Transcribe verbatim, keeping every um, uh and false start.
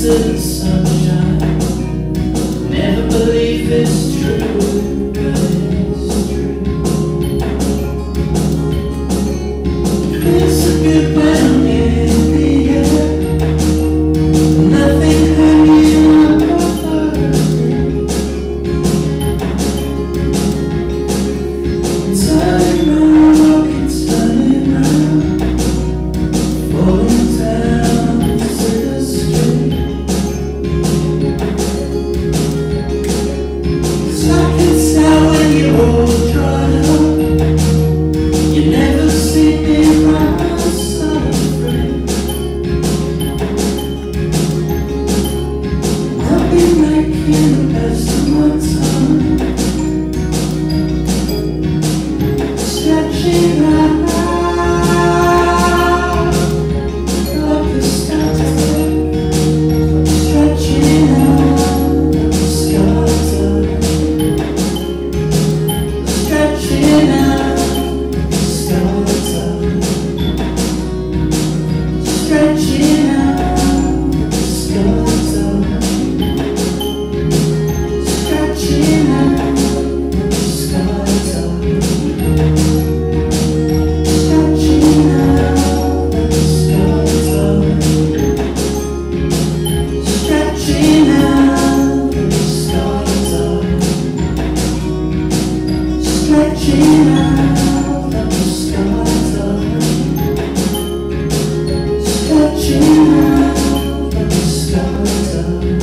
into the sunshine. Never believe it's true, but it's true. Feels so good when I'm in the air. Nothing hanging above me. Turning round, it's turning round, falling down to the street. I can tell when you're all dried up, you never see me by my side, friend. I'll be making the best of my time, stretching out like a skydive, stretching out like a skydive. Stretching out, skydive. Stretching out, skydive. Stretching out, skydive. Stretching out, skydive. Stretching out, skydive. Stretching out like a skydive. Stretching out like a skydive.